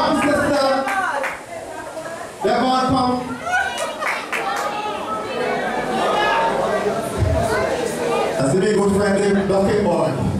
Mom sister, they're going from that's a very good friend, Dr. Boy.